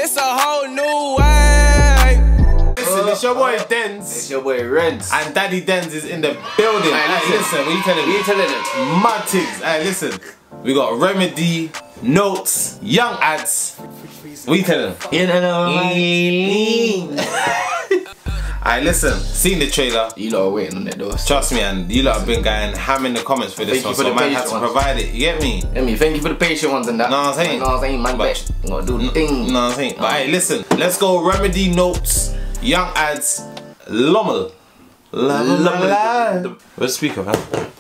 It's a whole new way. Listen, it's your boy Denz. It's your boy Renz. And Daddy Denz is in the building. Hey, listen, what you telling me? What you telling them? Mad things. Hey, listen. We got Remedy, Notes, Young Ads. What you telling them? You know, Alright, listen, seen the trailer. you lot are waiting on it though. Trust me, and you lot have been going ham in the comments for this one, so man had to provide it. You get me? Thank you for the patient ones and that. Know what I'm saying? Know what I'm saying, man. But you gotta do the thing. Know what I'm saying? But hey, listen, let's go Remedy, Notes, Young Ads, Lommel. Where's the speaker, man?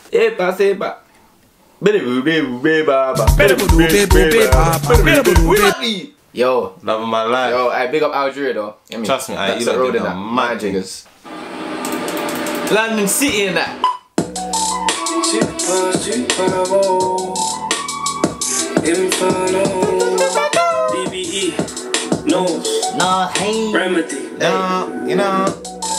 Yo, Love of my life. yo, I big up Algeria though. Trust me, that's you the lot road did in a that. mad My jiggers. London City in that. DBE, Nose, Nah, hey. Remedy, You know.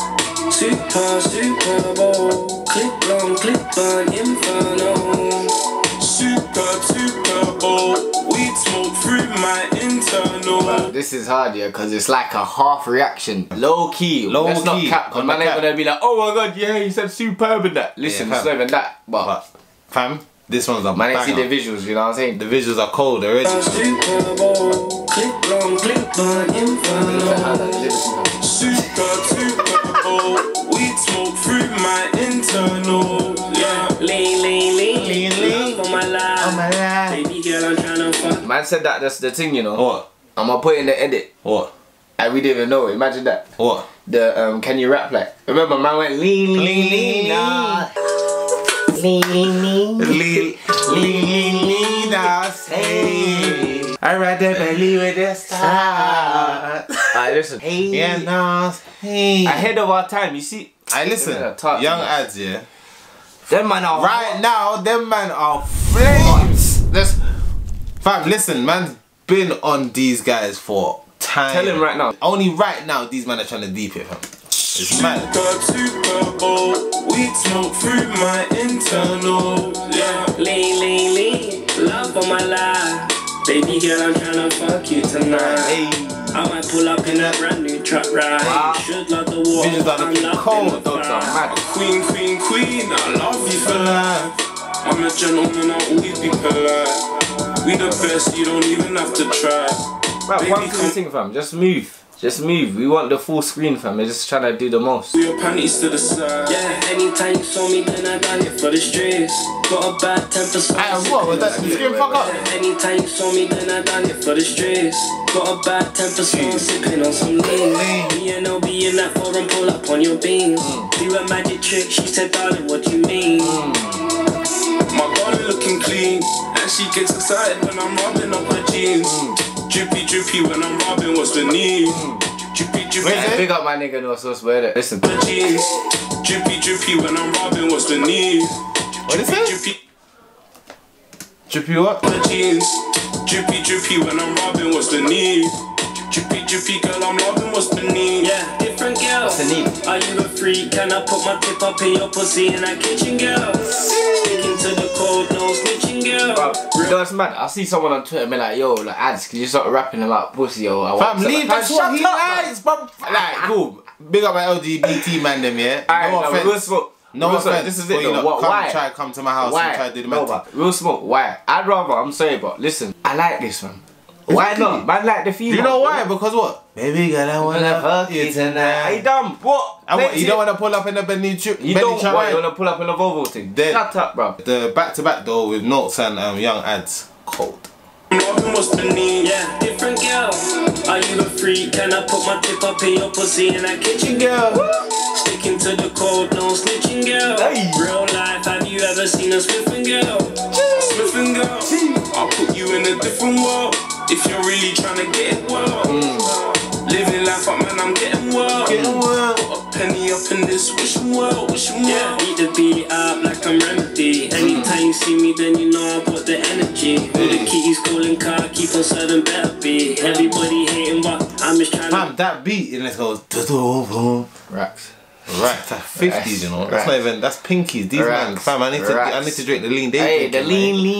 Super Bowl, click on, Inferno. Super Bowl, weed smoke through my internal. This is hard, yeah, because it's like a half reaction. Low key. Let's not cap, because man ain't gonna be like, oh my god, yeah, he said superb in that. Listen, it's not even that, but fam, this one's a man ain't banger. see the visuals, you know what I'm saying? The visuals are cold already. Super Bowl, click on, Inferno. Super Bowl, weed smoke through my internal. Yeah, lean, love on my life. Baby girl, I'm tryna fuck. Man said that, that's the thing, you know. What? I'm gonna put in the edit. What? And we didn't even know it. Imagine that. What? The can you rap like? Remember, man went lean. Hey, I ride the belly with the stars. Alright, listen. Yeah, no, hey. Ahead of our time, you see. Hey, listen, Young Ads, yeah. Them man are right now, them man are flames. Fam, listen, man's been on these guys for time. Tell him right now. Only right now, these men are trying to deep it, fam. It's mad. Super Bowl, weed smoke through my internal. Yeah, lean, love on my life. Baby girl, I'm tryna fuck you tonight. Hey. I might pull up in a brand new truck ride. Wow. Should love the water. Visions are looking cold. dogs are mad. Queen, I love you for life. I'm a gentleman, I'll always be polite. We the best, you don't even have to try. Right, one thing, fam. Just move. Just move. We want the full screen, fam. We're just trying to do the most. Your panties to the side. Yeah, anytime you saw me, then I done it for the streets. Got a bad temper, so what was that? You scream fuck up? anytime you saw me, then I done it for the streets. Got a bad temper, so I'm sipping on some lean. Me and I'll be in that forum, pull up on your beans. Do a magic trick, she said, darling, what do you mean? My garden looking clean, and she gets excited when I'm rubbing up her jeans. Drippy when I'm rubbing, what's the need? Drippy. Hey, big up my nigga, no so swear it. Listen. Jeans. Drippy when I'm rubbing, what's the need? What is it? Drippy what? Jeans. Drippy when I'm rubbing, what's the need? Drippy girl, I'm loving, what's the need? Yeah, different girl. What's the need? Are you a freak? Can I put my tip up in your pussy in that kitchen, girl? Sticking to the code, no snitching, girl. Bro, you know what's mad? I see someone on Twitter be like, yo, like ads, can you start rapping about pussy or Fam, leave that's what he likes, bro. Like, cool. Big up my LGBT man them, yeah? No offense. Real smoke. No offense. This is it though. Why? Try to come to my house and try to do the magic. Real smoke, why? I'd rather, I'm sorry, but listen, I like this one. Why not? Man like the female. Do you know why? Because what? Baby girl, I wanna fuck you tonight. Are you dumb? What? You don't wanna pull up in the Benny Trip? You don't want, you wanna pull up in the Volvo thing? Then, shut up, bro. The back-to-back though with Notes and Young Ads, cold. What's the need? Yeah, different girl. Are you a freak? Can I put my tip up in your pussy in that kitchen, girl? Sticking to the code, no snitching, girl. Hey. Real life, have you ever seen a Swiffin' girl? Swiffin' girl. I'll put you in a different world if you're really trying to get it well. Living life up, man, I'm getting well. Put a penny up in this wishing world, Yeah, beat the beat up like I'm Remedy. Anytime you see me, then you know I put the energy. With the keys calling car, keep on serving better be. Everybody hating, but I'm just trying to. That beat, and it goes. Racks. Right, that's 50s, you know. That's not even. That's pinkies. These man, fam. I need to drink the lean. Hey, the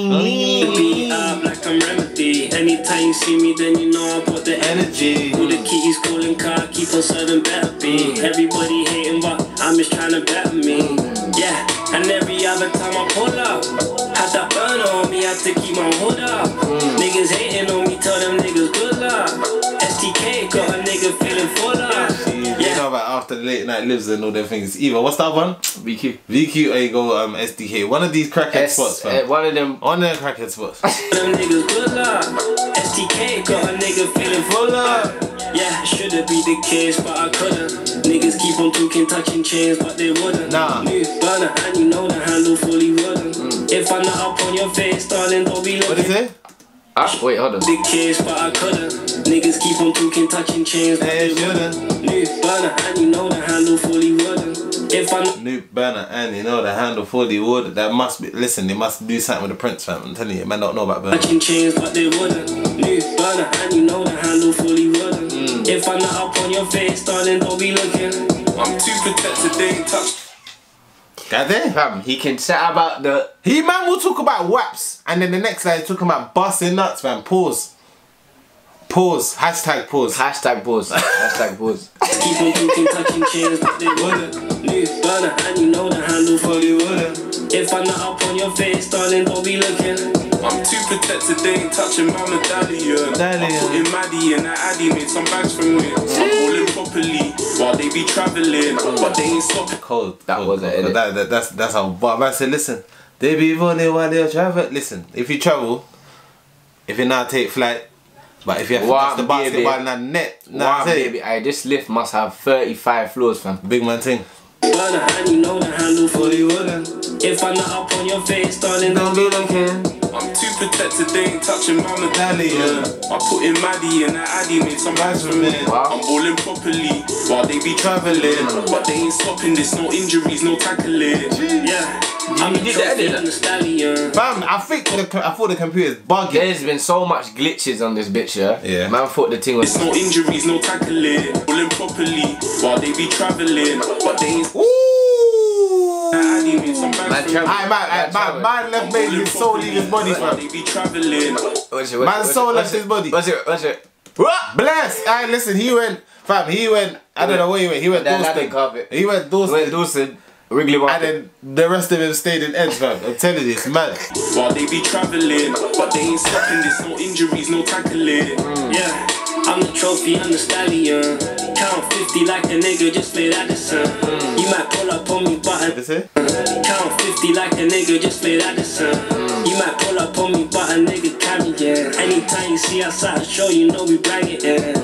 lean. Up like I'm remedy. Anytime you see me, then you know I put the energy. All the keys calling car, keep on serving better be. Everybody hating, but I'm just trying to better me. Yeah, and every other time I pull up, had that burner on me, had to keep my hood up. Niggas hating on me, tell them niggas good luck. STK got a nigga feeling full up. You know about after the late night lives and all them things. Eva, what's that one? VQ. VQ, there you go, SDK. One of these crackhead spots, fam. One of them crackhead spots. Them niggas good luck. STK got a nigga feeling full up. Yeah, should've be the case, but I couldn't. Niggas keep on talking, touching chains, but they wouldn't. Nah. New burner, and you know the handle fully wouldn't. If I'm not up on your face, darling, don't be looking. What is it? wait, hold on. Big case, but I couldn't. Niggas keep on talking, touching chains, but they wouldn't. New burner, and you know the handle fully wouldn't. If I'm New burner, and you know the handle fully wood. That must be. Listen, they must do something with the Prince, fam. I'm telling you, man, don't know about burner. touching chains, but they wouldn't. New burner, and you know the handle fully wouldn't. If I'm not up on your face, darling, don't be looking. I'm too protected, they ain't touch. Goddamn. Fam, he can chat about the... He man will talk about waps, and then the next guy is talking about busting nuts, fam. Pause. Pause. Hashtag pause. Hashtag pause. Hashtag pause. Keep on talking, touching chains, but they wouldn't. New burner, and you know the handle fully wouldn't. If I'm not up on your face, darling, don't be looking. I'm too protected, they ain't touching my medallion. I put in Maddie and that Addy made some bags from it. I'm rolling properly while they be travelling, but they ain't stopping. Cold. That cold, wasn't cold. it. That's how. But I said, listen, they be running while they travel. Listen, if you travel, if you not take flight, but if you have to touch the basketball in that net, wow, baby, this lift must have 35 floors, fam. Big man thing. Burner, and you know the handle fully wouldn't. If I'm not up on your face, darling, don't be looking. I'm too protected, they ain't touching my medallion. I put in Maddie and that Addy made some bags from it. I'm balling properly while they be travelling, but they ain't stopping this, no injuries, no tackling. Yeah, I'm the trophy and the stallion. Fam, I thought the computer's bugging. There's been so much glitches on this bitch, yeah? Man thought the thing was... It's no injuries, no tackling. Balling properly while they be travelling, but they ain't... Man left made his soul leave his body, fam. Man soul left his body. What's it? Bless! Alright, listen, he went, I don't know where he went. He went Dawson. He went Dawson. Wrigley Market. And then the rest of him stayed in Edge, fam. I'm telling you, it's mad. While they be travelling, but they ain't stopping this, no injuries, no tackling. Yeah, I'm the trophy, I'm the stallion. Count 50 like a nigga just played Addison. You might pull up on me, but count 50 like a nigga just played Addison. You might pull up on me, but a nigga carrying. Anytime you see us at a show, you know we bragging.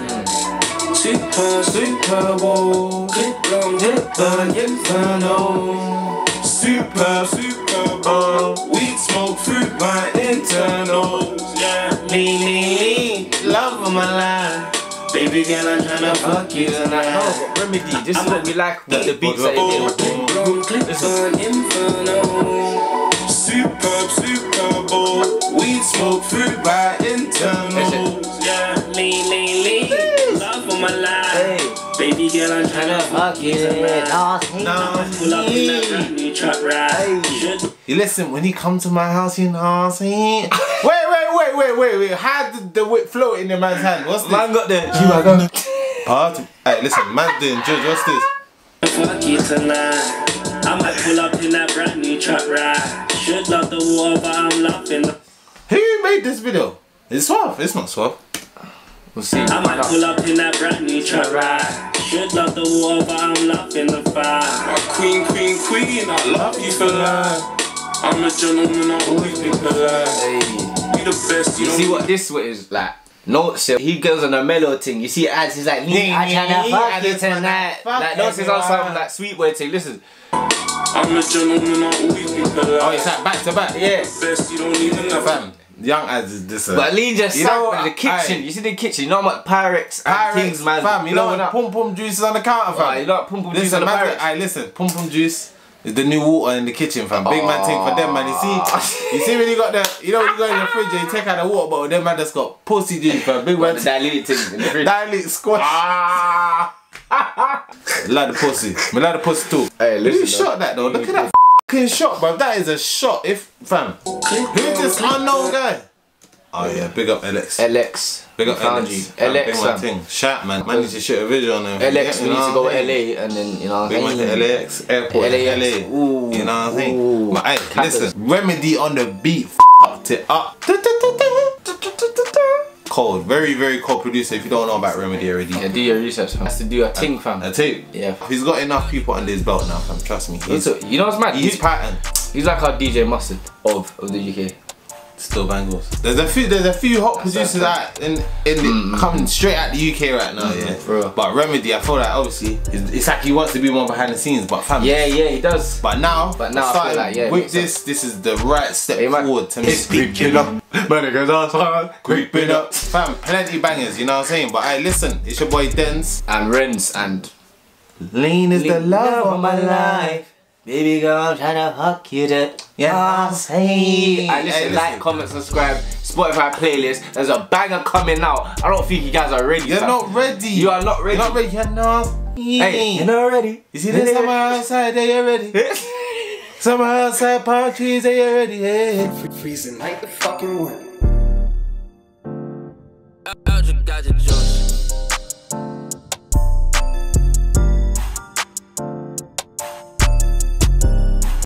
Super Bowl, clip long, hip burn, inferno. Super Bowl, weed smoke, fruit by internals. Yeah, lean, love of my life. Baby girl, I'm tryna fuck you tonight. Remedy, this is what we like with the beats that you clip on inferno. Super Bowl, weed smoke, fruit by internals. Yeah, lean, love of my life. Hey. Baby girl, I'm tryna fuck you tonight. Pull up in that brand new truck ride. You listen, when he come to my house, you know what I'm saying? Wait. How did the whip float in your man's hand? What's this? Man got the Party. Hey, listen, man's doing judge. What's this? Fuck you tonight. I might pull up in that brand new truck ride. Should love the water, but I'm laughing. Who made this video? It's Suave. It's not Suave. We'll see. I might pull up in that brand new truck ride. Should love the water, but I'm laughing the fire. My queen, I love you for life. I'm a gentleman, I always be polite. Hey. Be the best, you see what this is like? Notes, he goes on a mellow thing. You see ads, he's like, I'm tryna fuck you tonight. Like Notes is on some like sweet word thing. Listen. I'm a gentleman, I always be polite. Oh, it's like back to back. Yeah. Best, you don't even know. Fam. Young ads is this. But Lee just sat in the kitchen. You see the kitchen. You know what Pyrex and things, man. Fam, you know what pum juice is on the counter, fam. You know what pum juice on the Pyrex. Alright, listen, pum juice is the new water in the kitchen, fam. Big man thing for them, man. You see when you got the, you know when you go in the fridge and you take out the water bottle, them man just got pussy juice, fam. Big man. The diluted thing in the fridge. Dilute squash. Like the pussy. I like the pussy too. Hey, listen. Who shot that though? Look at that fucking shot, bro. That is a shot. If fam. Who's this unknown guy? Oh yeah, big up LX. LX. Big up found LX. you. Fam, LX, big my thing. Shout man. Man need to shoot a video on him. LX, we need to go LA and then, you know. Big man to LAX airport. LAX. LA. Ooh. You know what I'm saying? Ooh. But hey, listen. Remedy on the beat. Fucked it up. Cold. Very, very cold producer. If you don't know about Remedy already. Yeah, do your research, fam. Has to do a thing, fam. A tape. Yeah. He's got enough people under his belt now, fam. Trust me. You know what's mad? He's pattern. He's like our DJ Mustard of the UK. Still bangles. There's a few hot producers out coming straight out the UK right now, yeah. Bro. But Remedy, I feel like obviously it's like he wants to be more behind the scenes, but fam. Yeah, he does. But now I feel like, yeah, with this is the right step forward to me. It's creeping up. My niggas are hard. Creeping up. Fam, plenty bangers, you know what I'm saying? But hey, listen, it's your boy Dens. And Renz and Lean is the love of my life. Baby girl, I'm tryna fuck you to. Yeah, hey. Listen, like, comment, subscribe, Spotify playlist. There's a banger coming out. I don't think you guys are ready. You're not ready. You are not ready. You're not ready. You're not. Hey, you're not ready. You see this summer outside, they are ready. Summer outside, palm trees, they are ready. Freezing like the fucking wind.